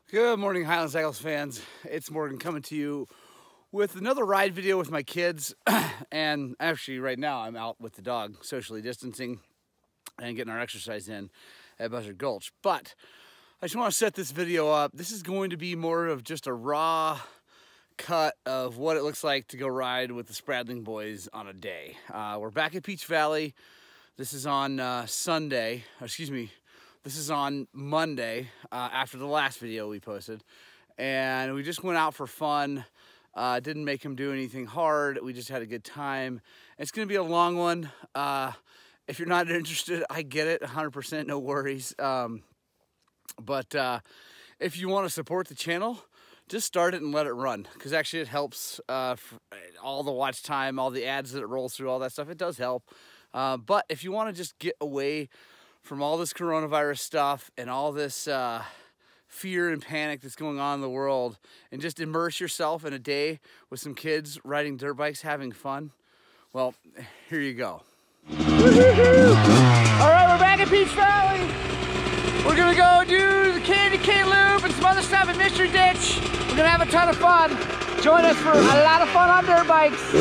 Good morning, Highland Cycles fans. It's Morgan coming to you with another ride video with my kids. And actually right now I'm out with the dog, socially distancing and getting our exercise in at Buzzard Gulch. But I just want to set this video up. This is going to be more of just a raw cut of what it looks like to go ride with the Spradling boys on a day. We're back at Peach Valley. This is on Sunday, this is on Monday after the last video we posted. And we just went out for fun. Didn't make him do anything hard. We just had a good time. It's gonna be a long one. If you're not interested, I get it, 100%, no worries. But if you wanna support the channel, just start it and let it run. Because actually it helps all the watch time, all the ads that it rolls through, all that stuff, it does help. But if you wanna just get away from all this coronavirus stuff and all this fear and panic that's going on in the world, and just immerse yourself in a day with some kids riding dirt bikes, having fun, well, here you go. All right, we're back at Peach Valley. We're gonna go do the Candy Cane Loop and some other stuff at Mystery Ditch. We're gonna have a ton of fun. Join us for a lot of fun on dirt bikes.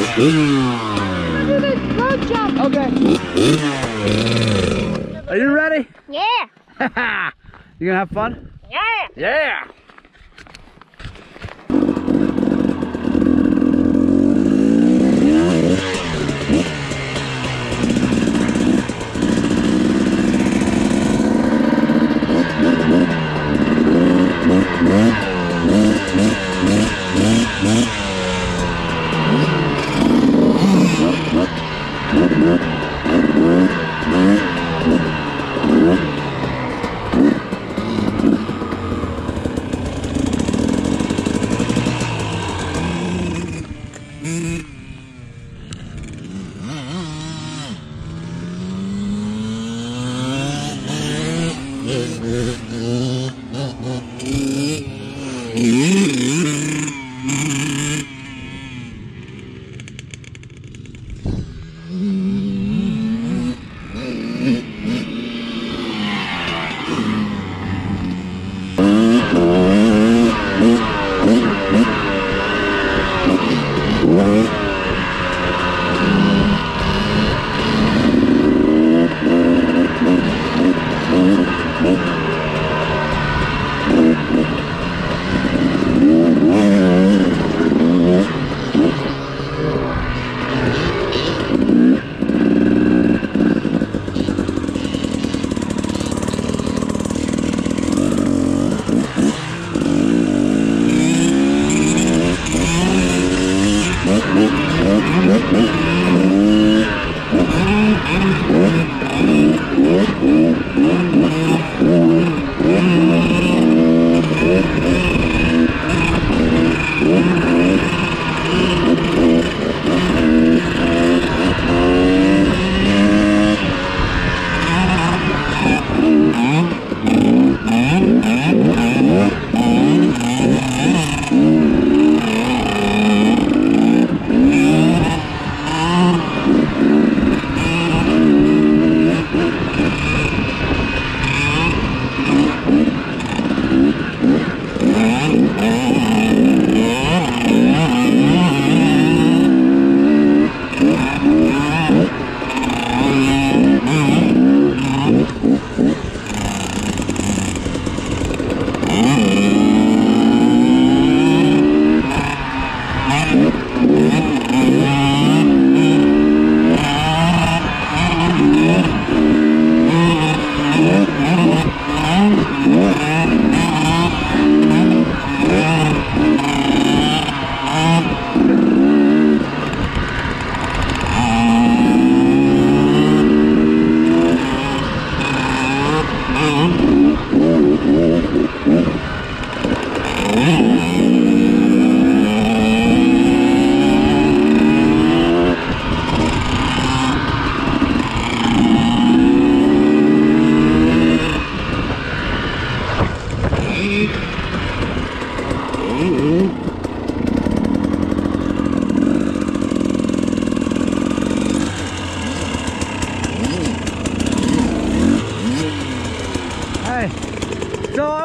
Road jump. Okay. Are you ready? Yeah. You gonna have fun? Yeah. Yeah.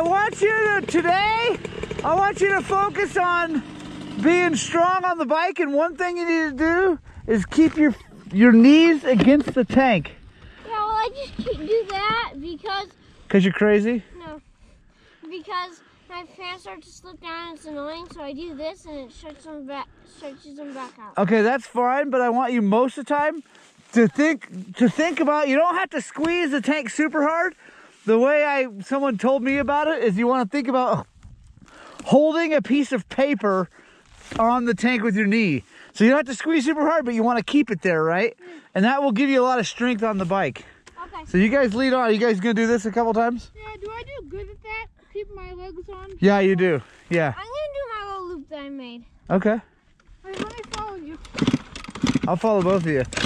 want you to, today, I want you to focus on being strong on the bike, and one thing you need to do is keep your knees against the tank. Yeah, well, I just do that because... Because you're crazy? No, because my pants start to slip down and it's annoying, so I do this and it stretches them back out. Okay, that's fine, but I want you most of the time to think about, you don't have to squeeze the tank super hard. The way someone told me about it is you want to think about holding a piece of paper on the tank with your knee. So you don't have to squeeze super hard, but you want to keep it there, right? And that will give you a lot of strength on the bike. Okay. So you guys lead on. Are you guys going to do this a couple times? Yeah, do I do good at that? Keep my legs on? Yeah, you do. Yeah. I'm going to do my little loop that I made. Okay. Wait, let me follow you. I'll follow both of you.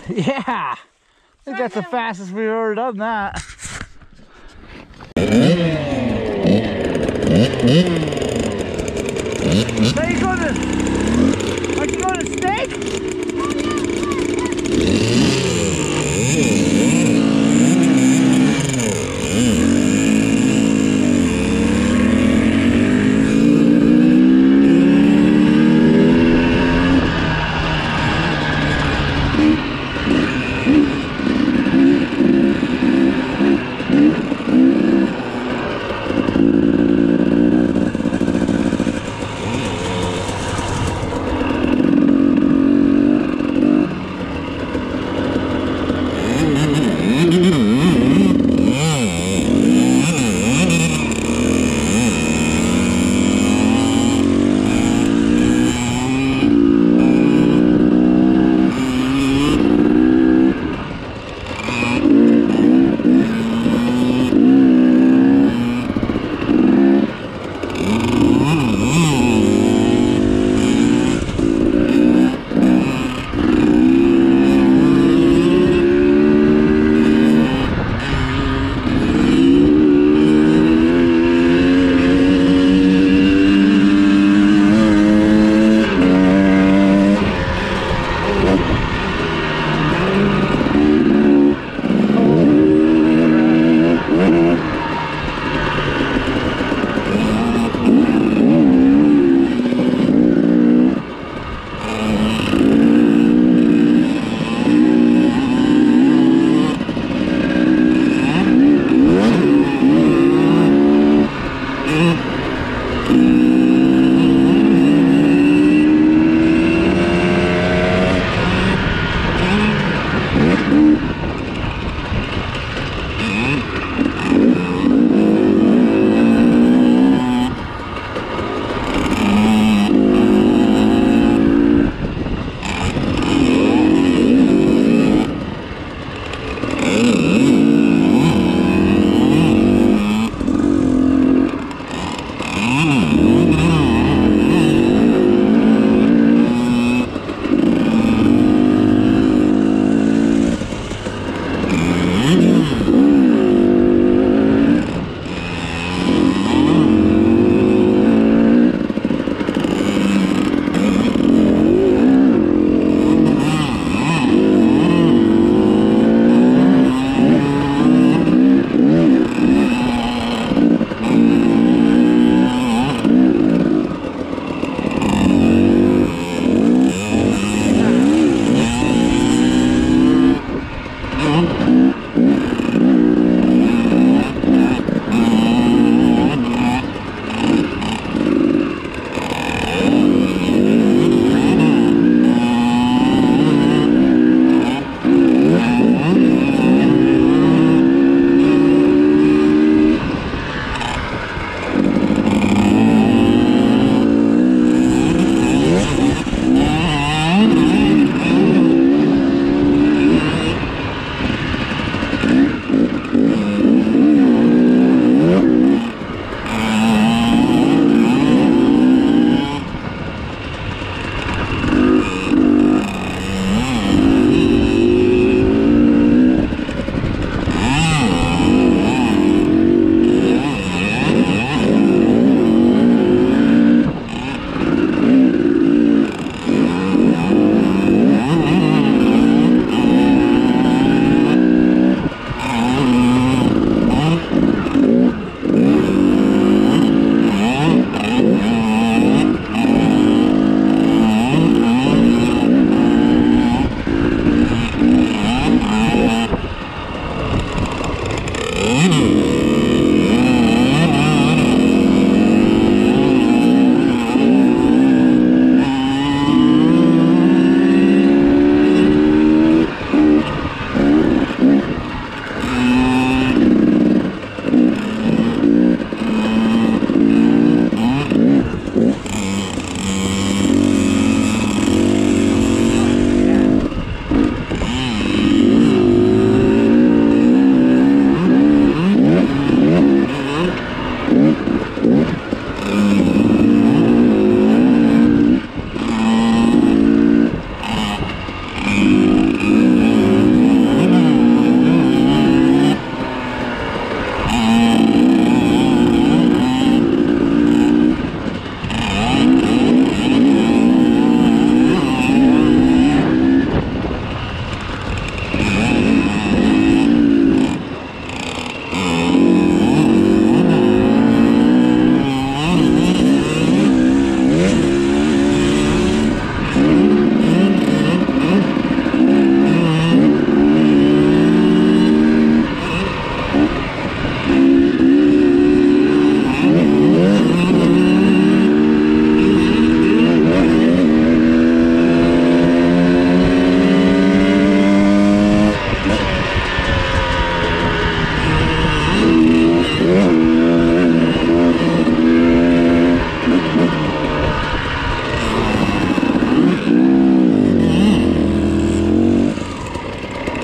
Yeah, I think that's the fastest we've ever done that. Now you going to, are you going to Snake?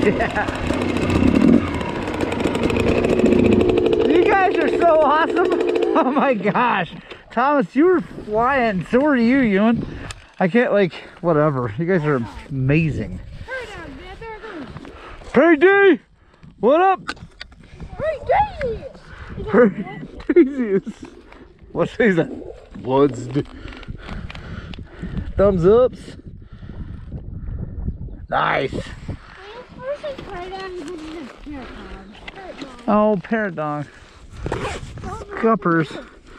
Yeah. You guys are so awesome. Oh my gosh. Thomas, you were flying. So are you, Ewan. I can't, like, whatever. You guys are amazing. PD! What up? Craziest. What is that? What's thumbs ups? Nice. Oh, parrot dog. Cuppers.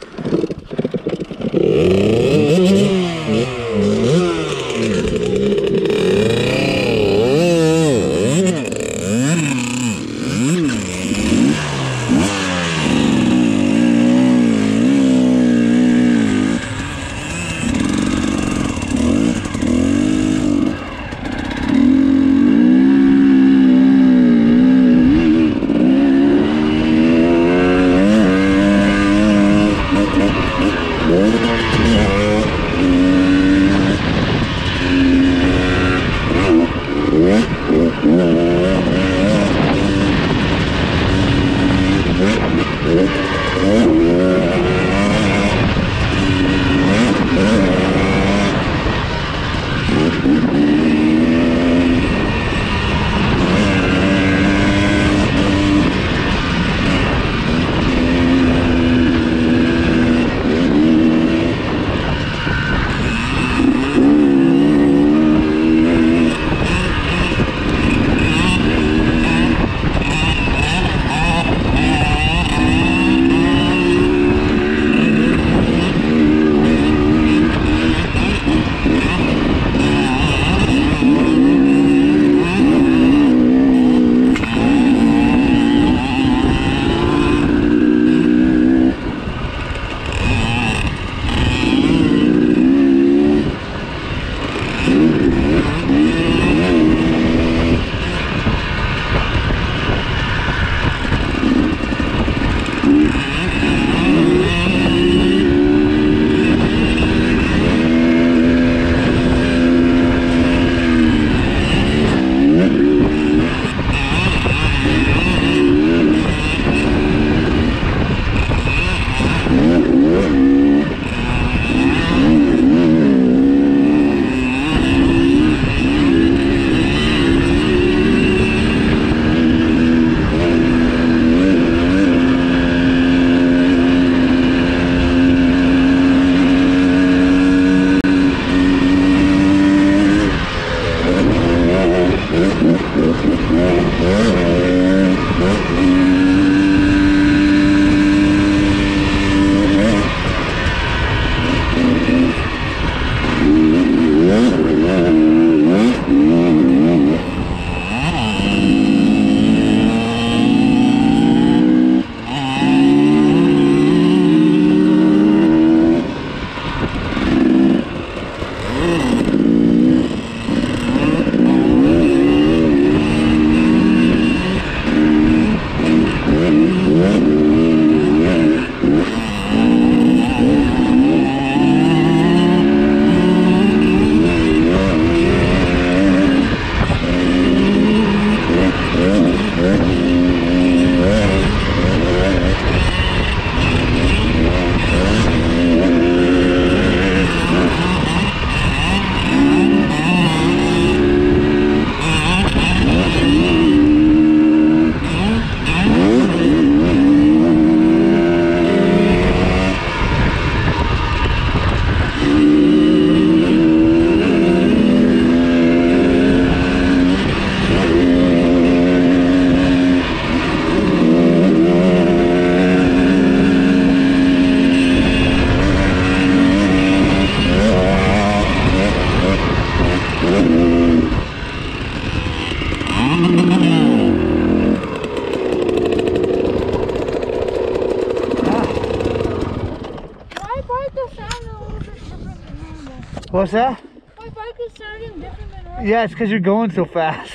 What's that? My bike is sounding different than normal. Yeah, it's because you're going so fast.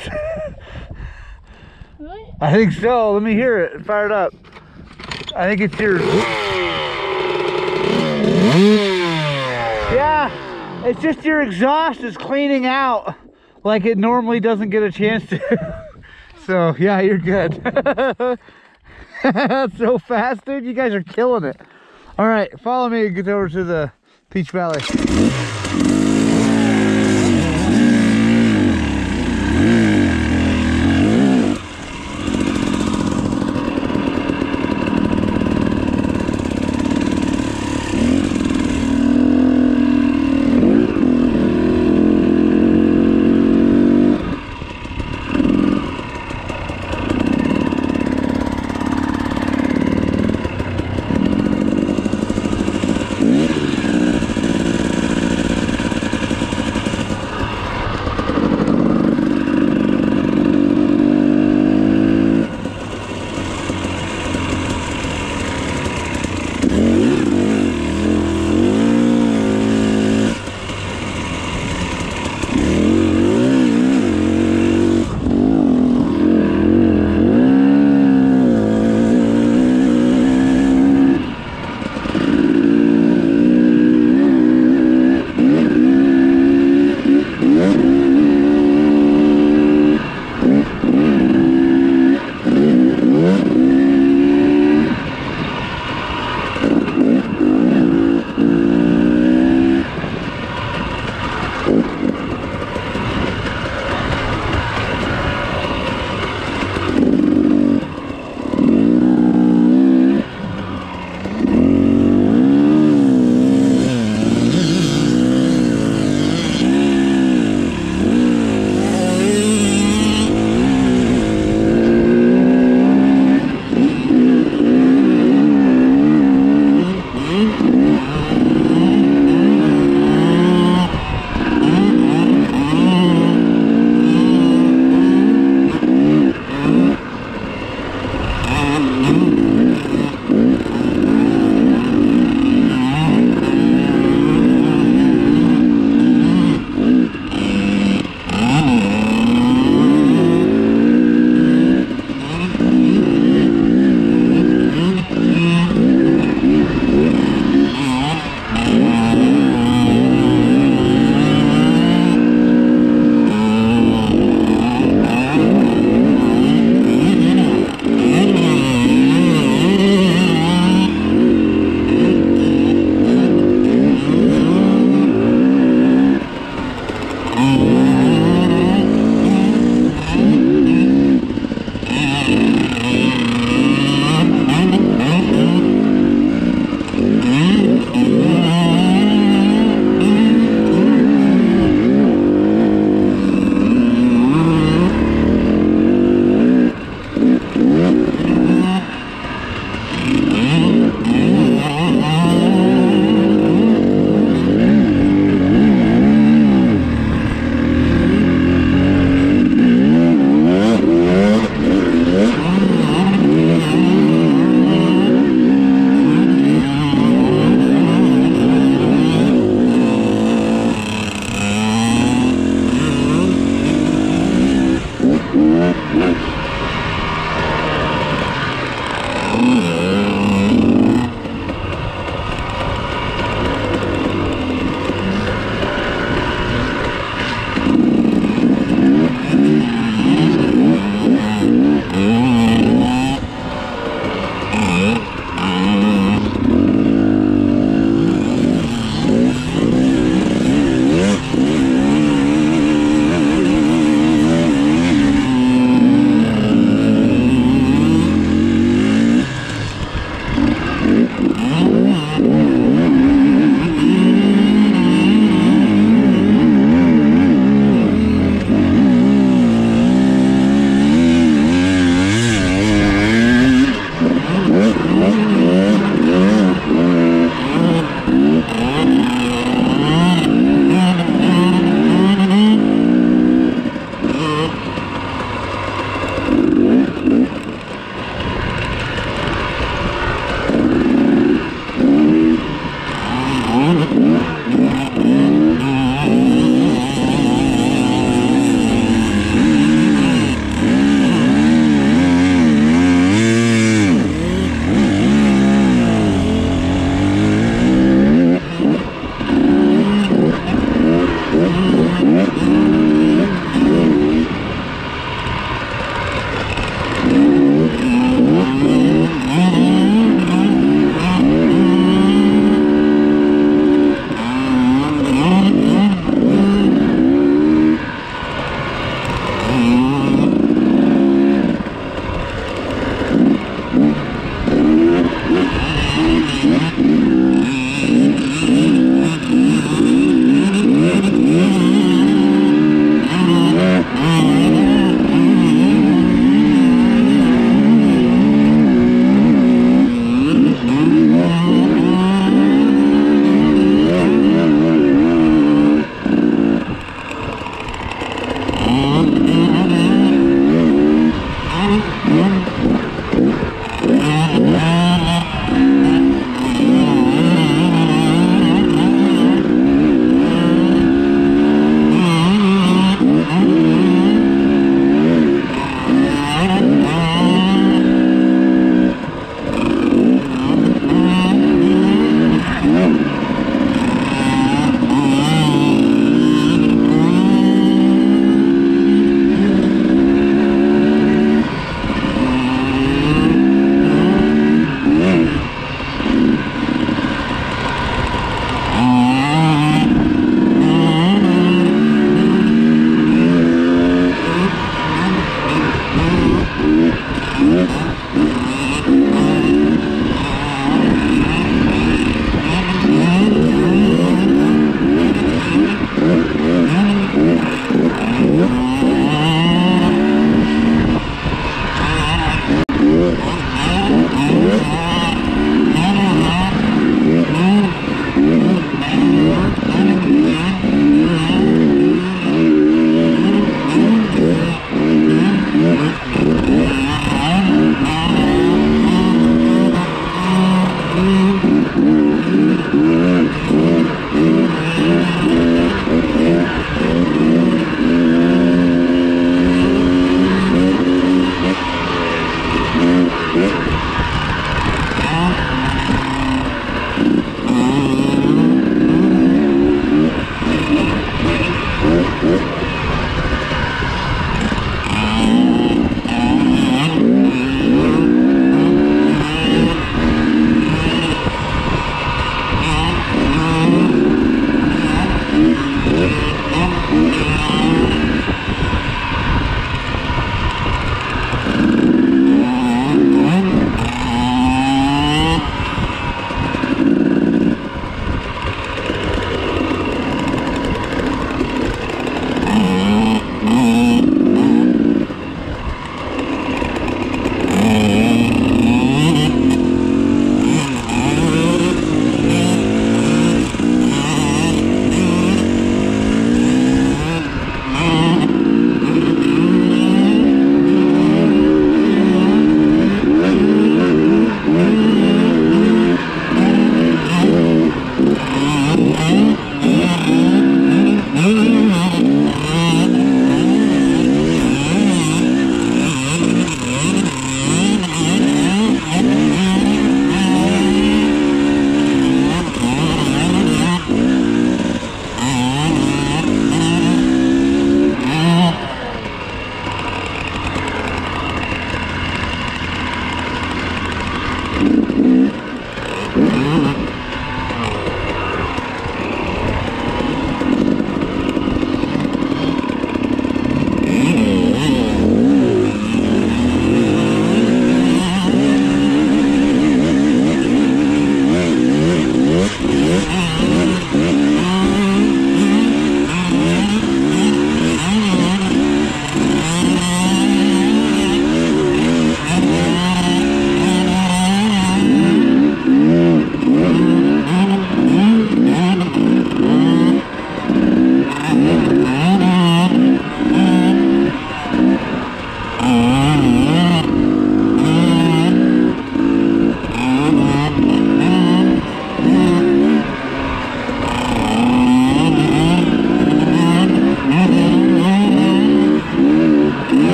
Really? I think so. Let me hear it. Fire it up. I think it's your... Yeah, it's just your exhaust is cleaning out like it normally doesn't get a chance to. So yeah, you're good. That's so fast, dude. You guys are killing it. All right, follow me and get over to the Peach Valley.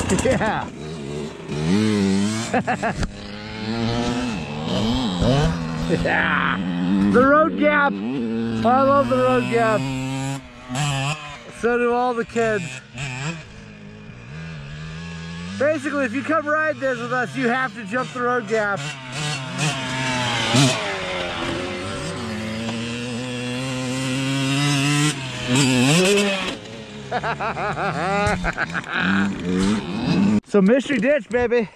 Yeah. Yeah. The road gap. I love the road gap. So do all the kids. Basically, if you come ride this with us, you have to jump the road gap. So mystery ditch, baby.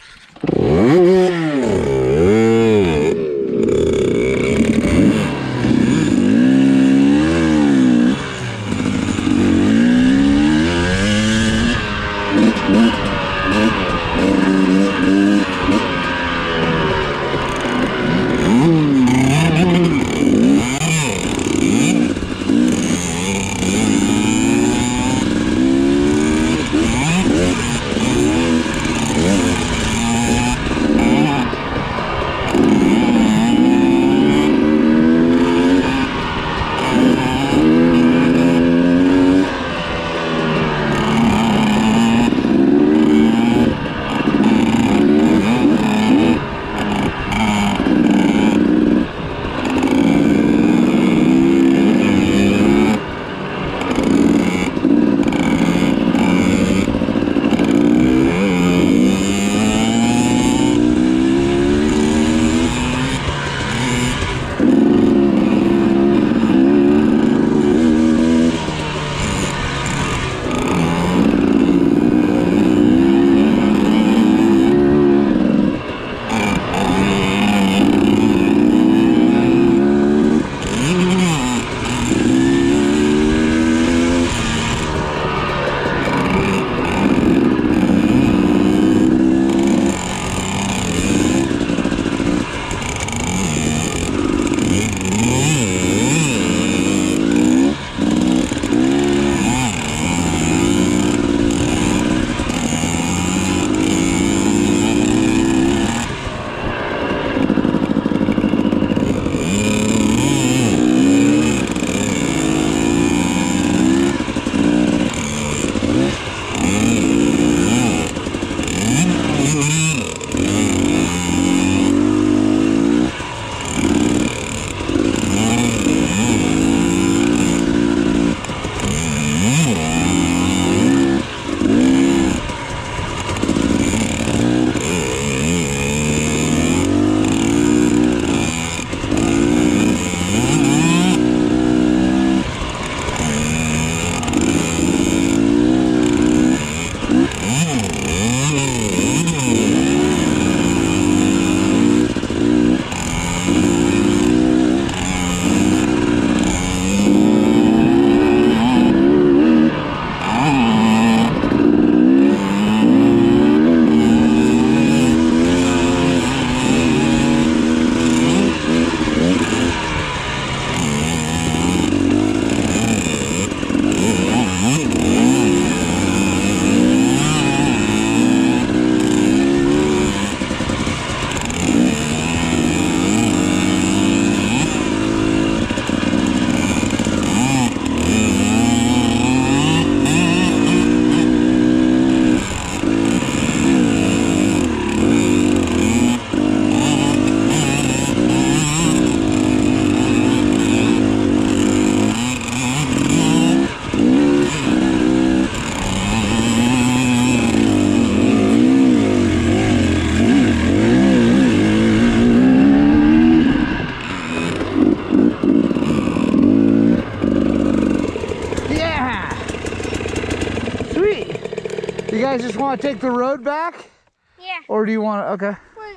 You guys just want to take the road back? Yeah. Or do you want to, okay. Wait.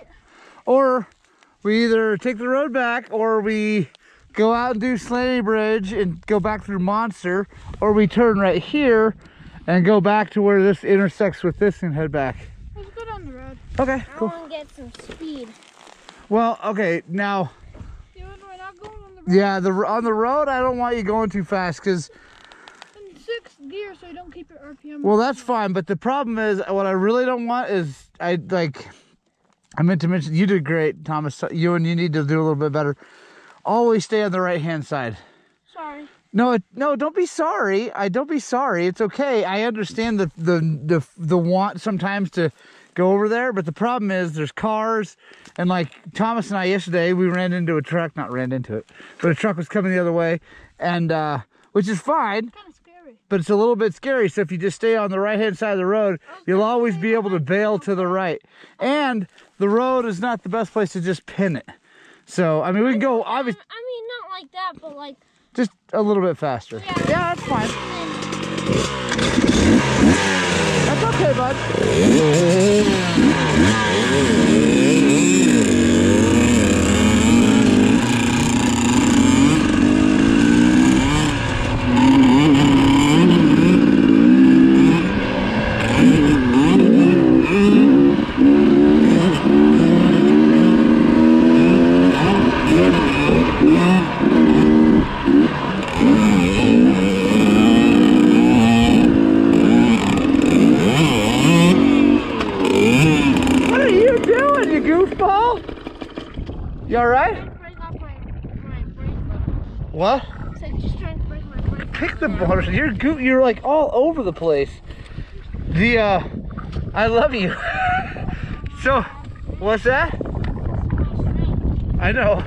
Or we either take the road back, or we go out and do Slaney Bridge and go back through Monster, or we turn right here and go back to where this intersects with this and head back. Let's go down the road. Okay, cool. I want to get some speed. Well, okay, now, Yeah, we're not going on the road. yeah, on the road, I don't want you going too fast, because, In 6th gear, so you don't keep your RPM. well, that's fine, but the problem is, what I really don't want is, I meant to mention, you did great, Thomas. You need to do a little bit better. Always stay on the right-hand side. Sorry. No, no, don't be sorry. Don't be sorry. It's okay. I understand the want sometimes to go over there, but the problem is there's cars, and like Thomas and I yesterday, we ran into a truck. Not ran into it, but a truck was coming the other way, and which is fine. Kind of scary. But it's a little bit scary. So if you just stay on the right-hand side of the road, you'll always be able to bail to the right. And the road is not the best place to just pin it. So I mean, we can go obviously. I mean, not like that, but like. Just a little bit faster. Yeah, that's fine. That's okay, bud. You alright? What? Just trying to break my brake. Pick the motor. You're like all over the place. I love you. So, what's that? I know.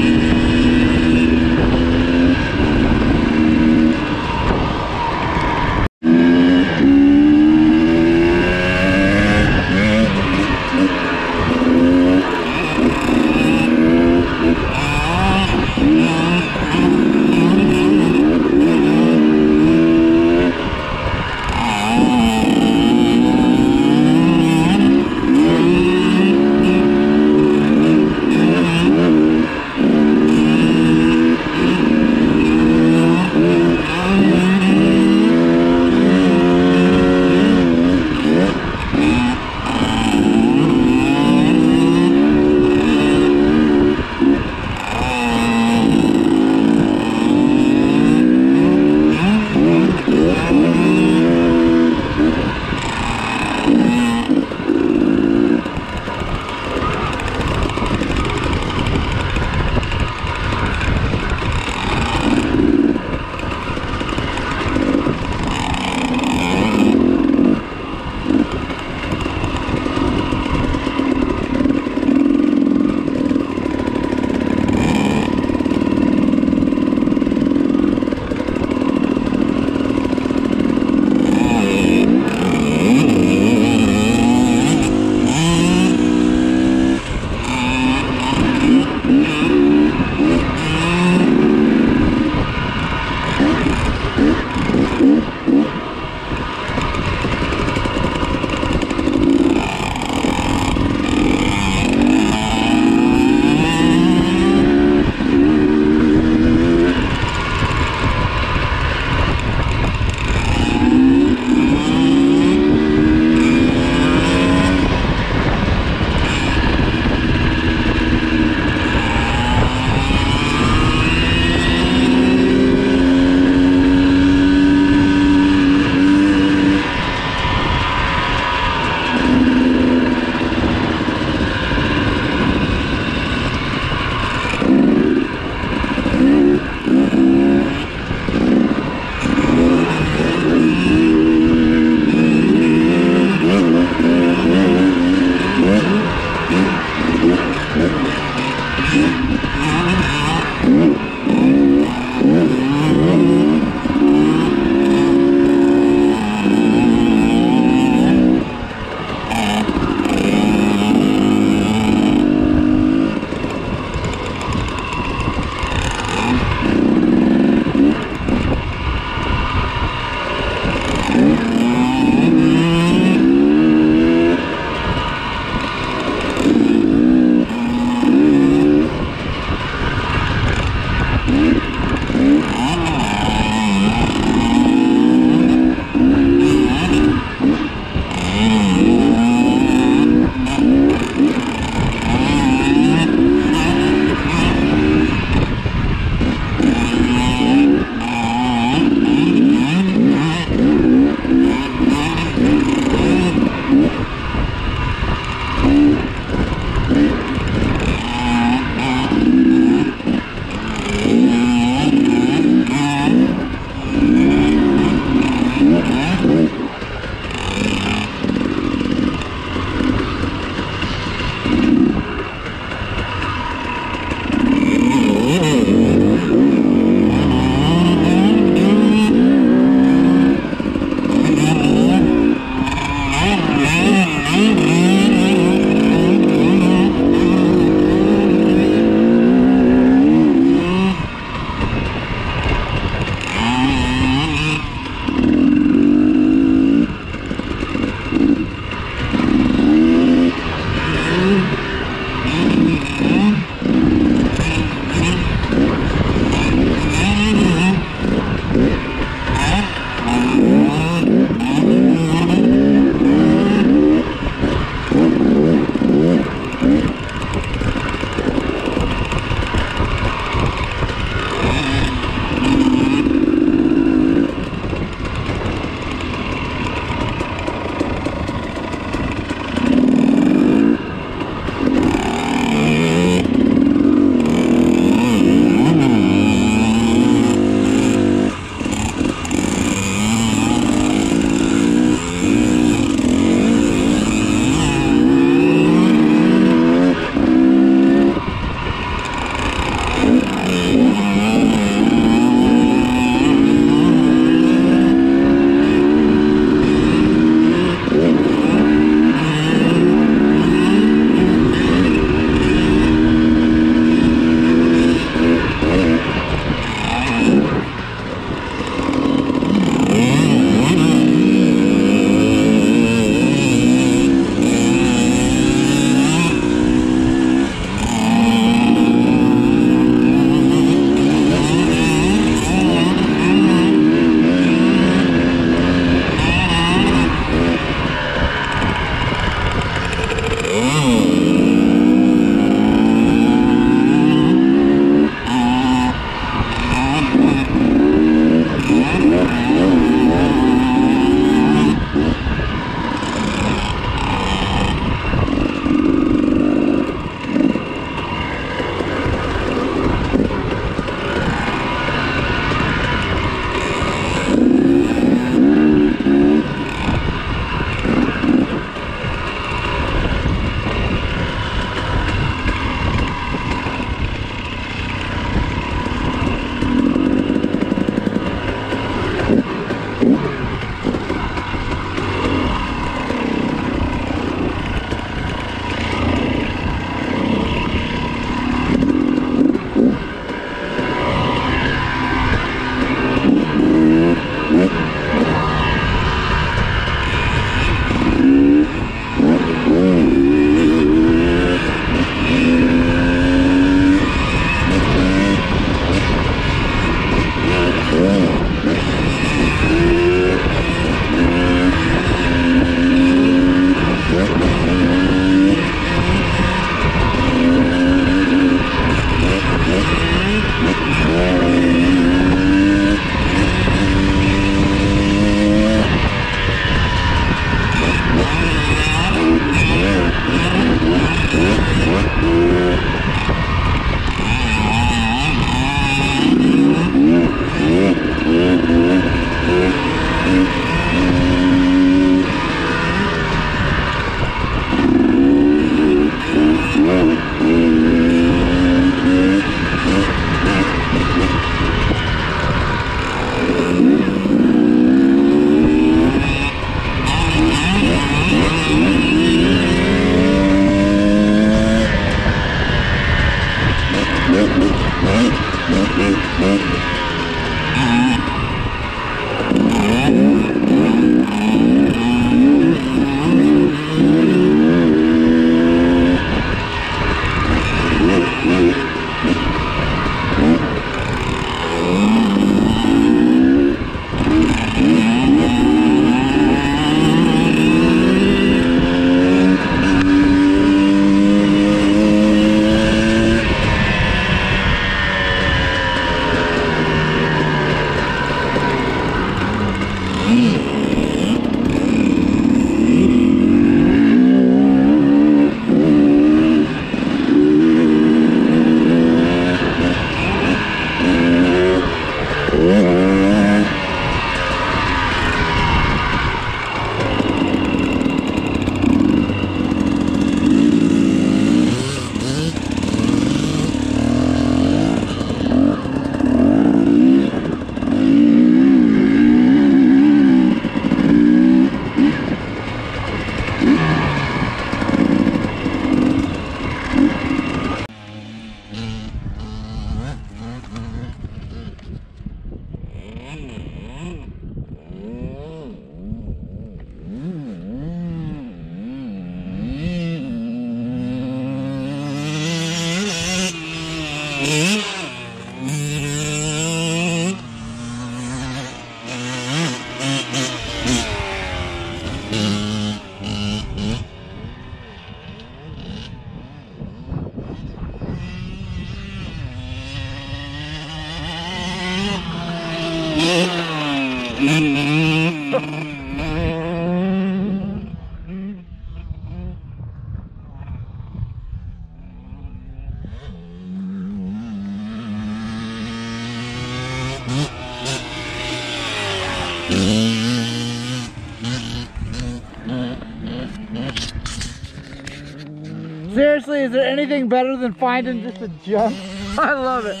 Seriously, is there anything better than finding just a jump? I love it.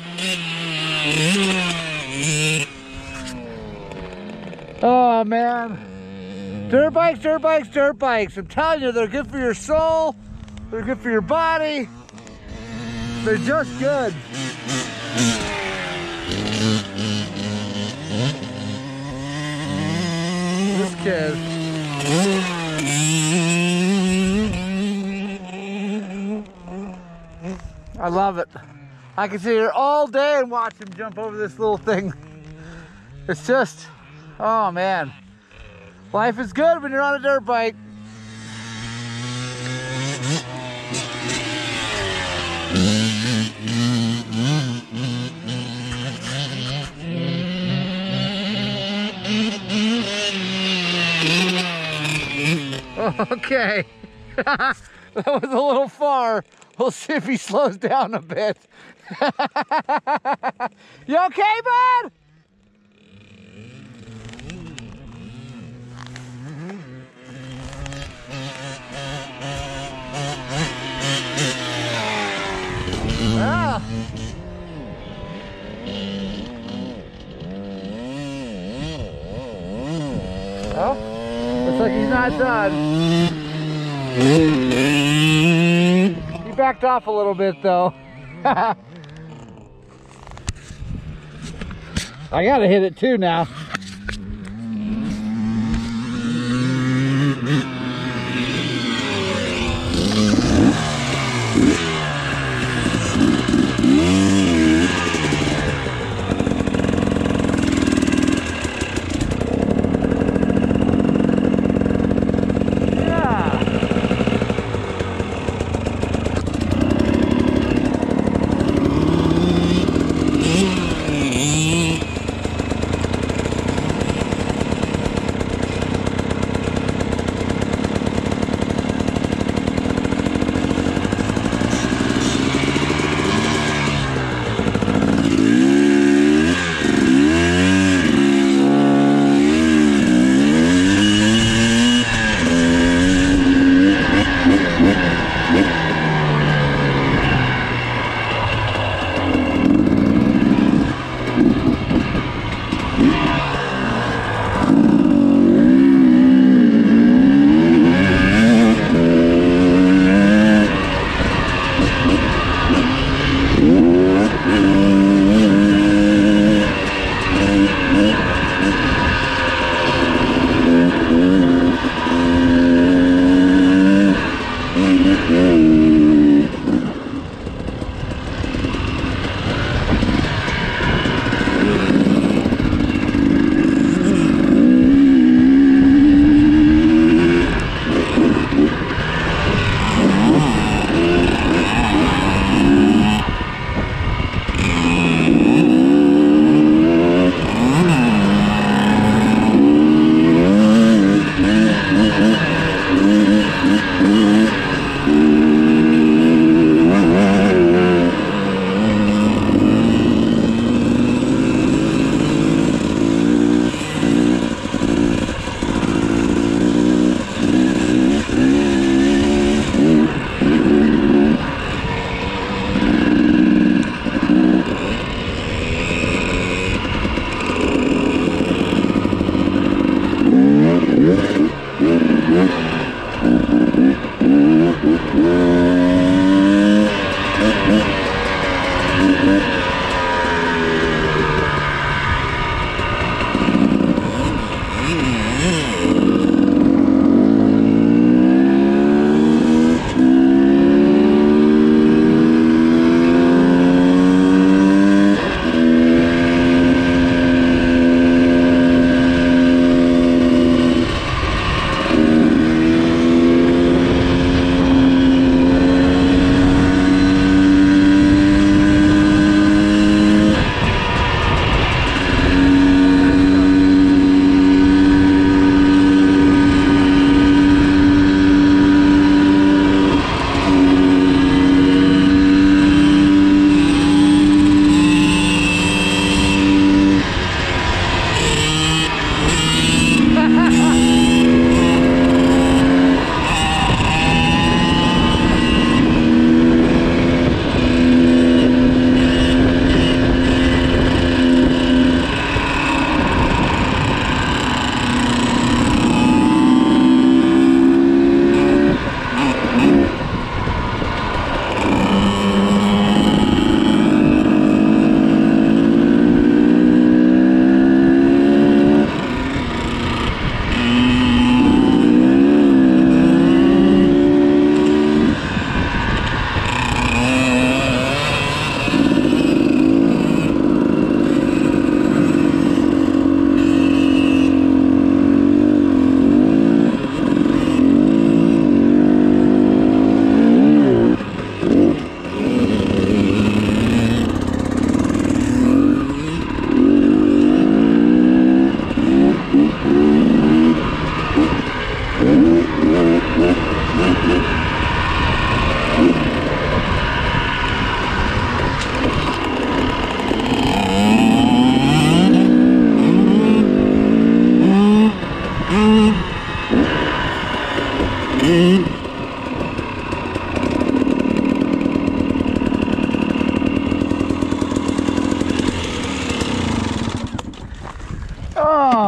Oh man. Dirt bikes, dirt bikes, dirt bikes. I'm telling you, they're good for your soul. They're good for your body. They're just good. This kid. I love it. I can sit here all day and watch him jump over this little thing. It's just, oh man. Life is good when you're on a dirt bike. Okay. That was a little far. We'll see if he slows down a bit. You okay, bud? Ah. Well, looks like he's not done. He backed off a little bit though. I gotta hit it too now.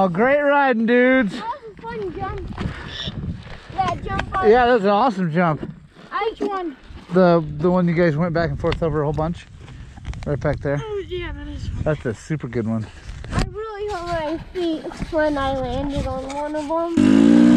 Oh, great riding, dudes. That was a fun jump. That jump on. Yeah, that was an awesome jump. Which one? The one you guys went back and forth over a whole bunch. Right back there. Oh, yeah, that is fun. That's a super good one. I really hurt my feet when I landed on one of them.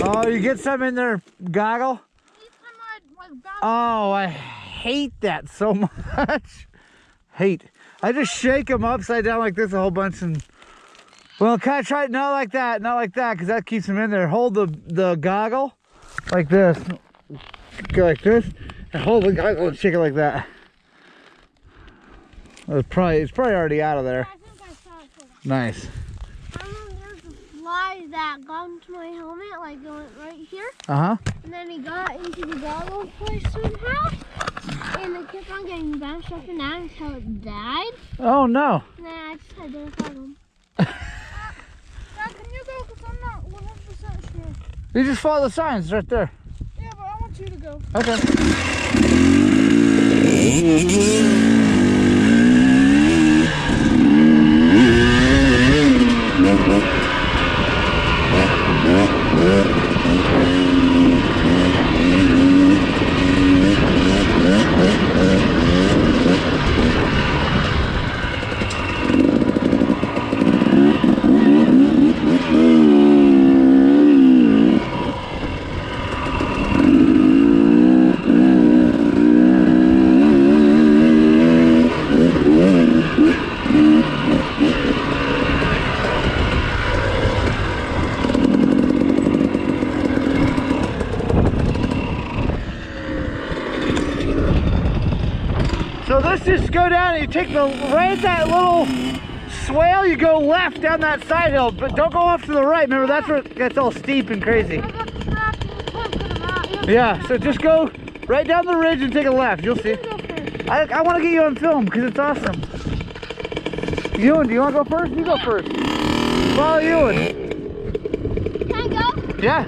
Oh, you get some in their goggle? Oh, I hate that so much. Hate. I just shake them upside down like this a whole bunch and... Well, kind of try it, not like that, because that keeps them in there. Hold the goggle like this. Go like this, and hold the goggle and shake it like that. It's probably already out of there. I think I saw it for that. Nice. I remember there's a fly that got into my helmet, like going right here. Uh-huh. And then he got into the goggle place somehow. And it kept on getting bounced up and down until it died. Oh, no. And then I just identified him. Dad, can you go? Because I'm not 100% sure. You just follow the signs right there. Yeah, but I want you to go. Okay. So let's just go down and you take the, right at that little swale, you go left down that side hill, but don't go off to the right. Remember, that's where it gets all steep and crazy. I got trapped in the tent for the mount. Yeah, so just go right down the ridge and take a left. You'll see. You go first. I want to get you on film because it's awesome. Ewan, do you want to go first? You go first. Follow Ewan. Can I go? Yeah.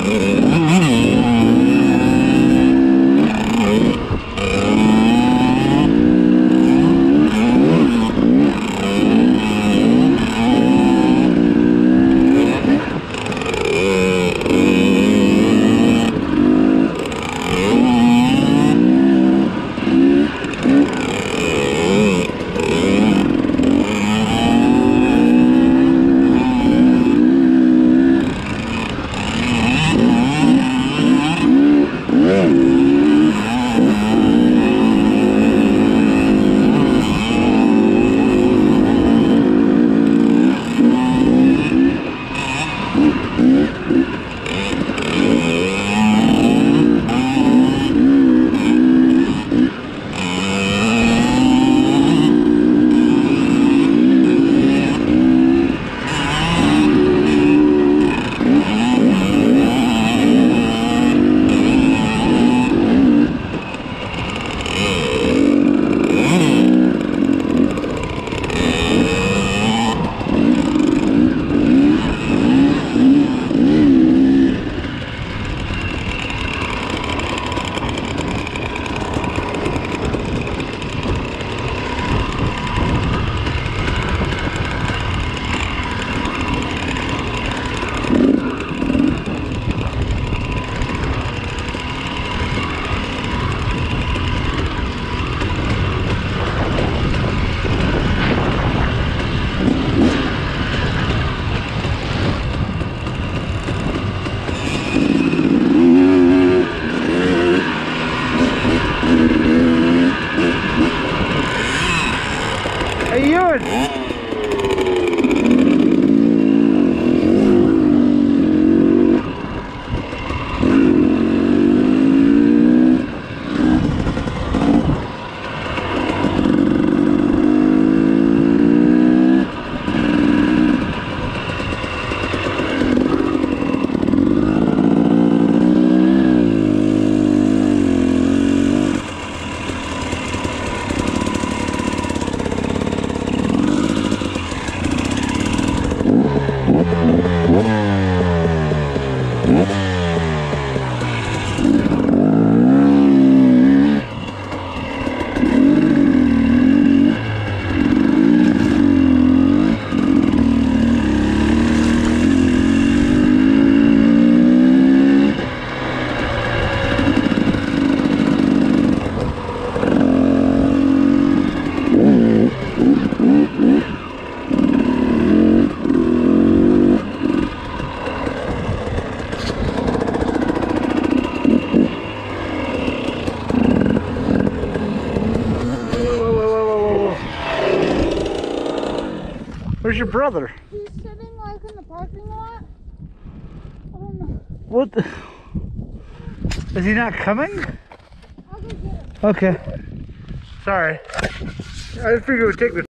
Where's your brother? He's sitting like in the parking lot. I don't know. What? Is he not coming? I'll go get him. Okay. Sorry. I figured it would take the.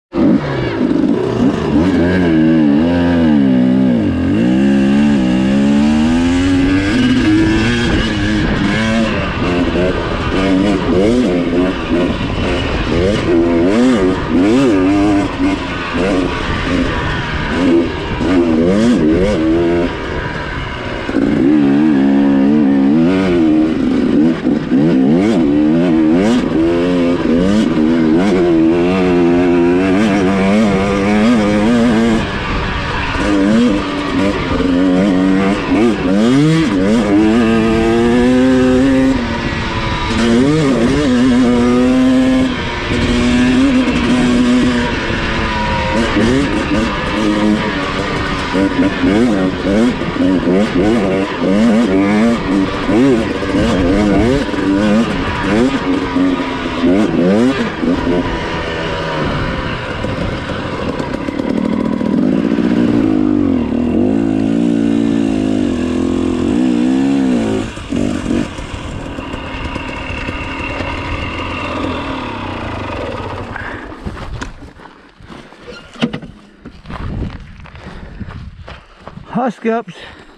Husk ups.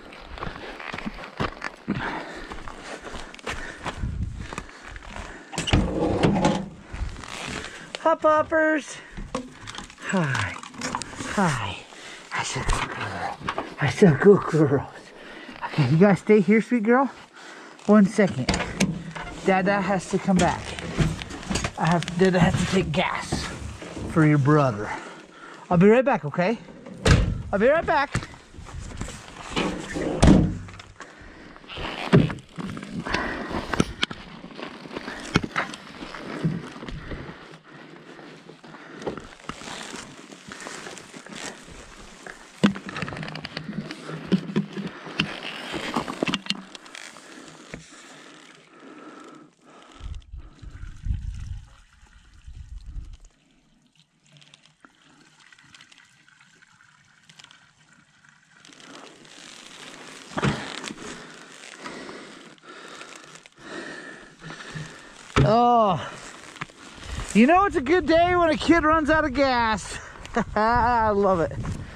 Hop hoppers. Hi. Hi. I said good girl. I said good girls. I Okay, you guys stay here, sweet girl. 1 second. Dada has to come back. Dada has to take gas for your brother. I'll be right back, okay? I'll be right back. Oh, you know it's a good day when a kid runs out of gas. I love it.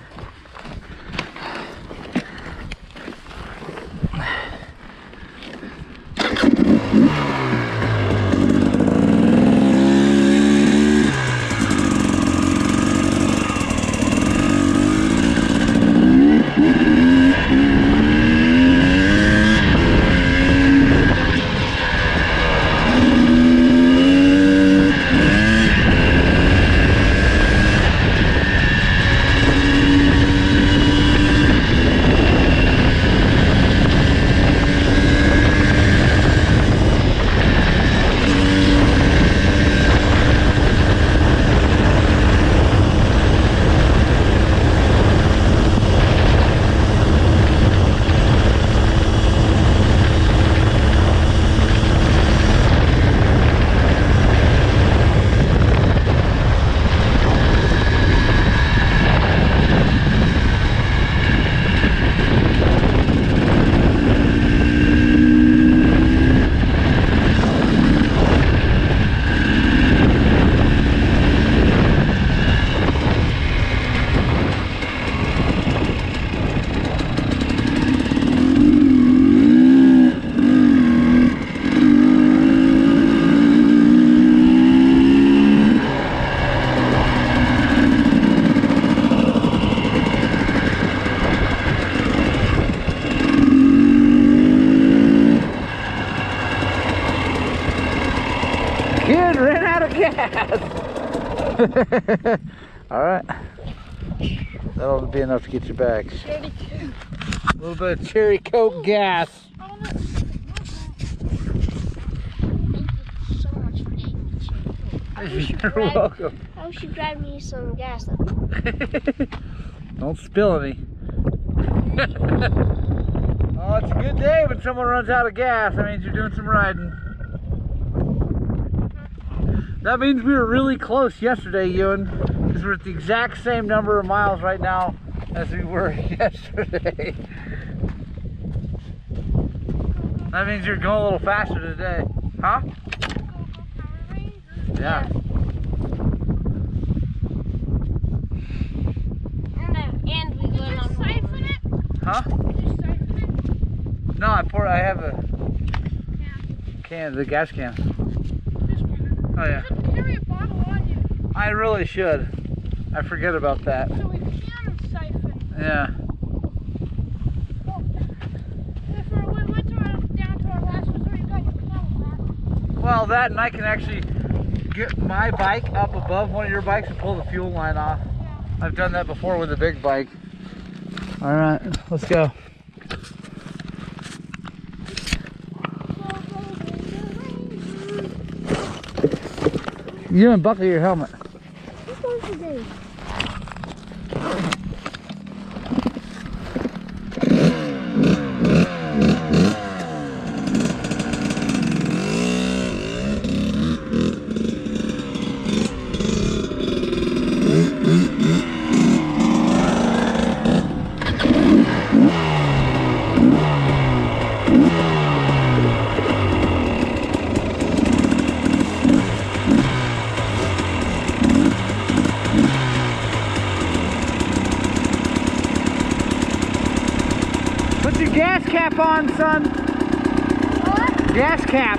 Kid ran out of gas. All right, that'll be enough to get you back. A little bit of cherry Coke gas. Thank you so much for taking me cherry Coke. You're welcome. I wish you'd grab me some gas though. Don't spill any. Oh, it's a good day when someone runs out of gas. That means you're doing some riding. That means we were really close yesterday, Ewan, because we're at the exact same number of miles right now as we were yesterday. That means you're going a little faster today. Huh? Yeah. And we went on siphon it? Huh? No, I have a can, the gas can. Oh yeah. You should carry a bottle on you. I really should. I forget about that. So we can siphon. Yeah. Well, if we went down to our last resort, you got your pedal back. Well, that, and I can actually get my bike up above one of your bikes and pull the fuel line off. Yeah. I've done that before with a big bike. All right, let's go. You didn't buckle your helmet. Which one's today? Put your gas cap on, son. What? Gas cap.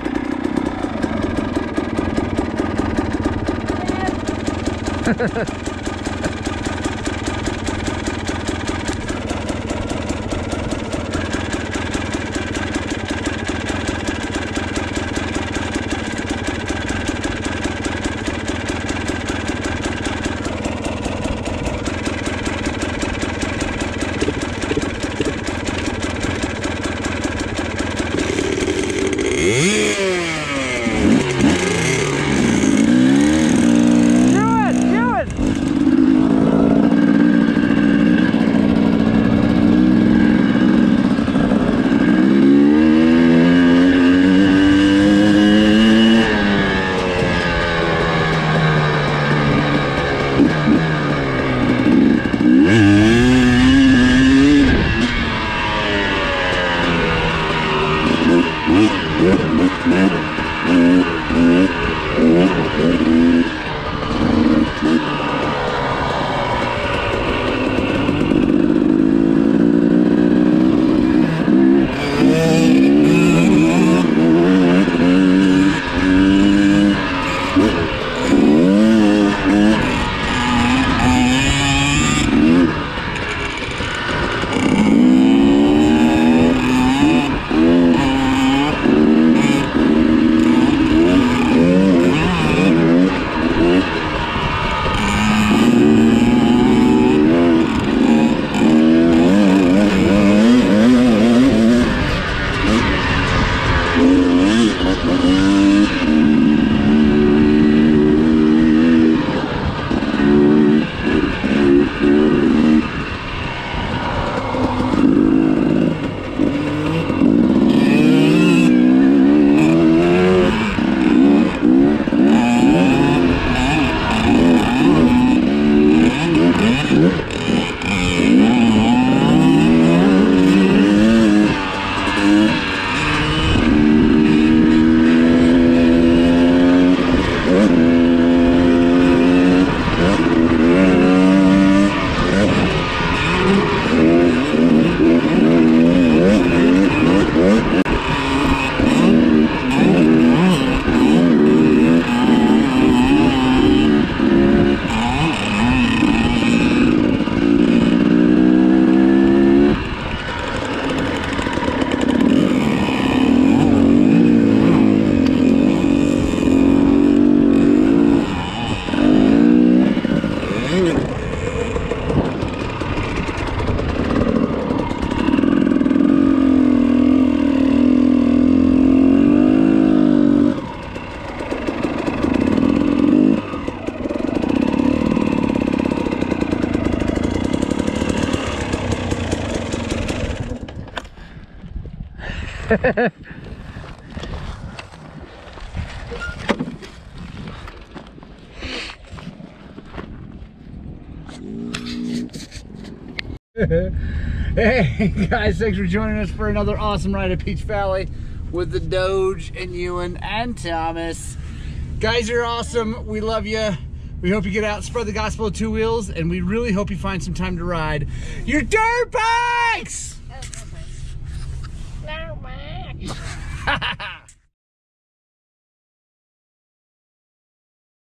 Hey guys, thanks for joining us for another awesome ride at Peach Valley with the Doge and Ewan and Thomas. Guys, you're awesome. We love you. We hope you get out, spread the gospel of two wheels, and we really hope you find some time to ride your dirt bikes! No, man.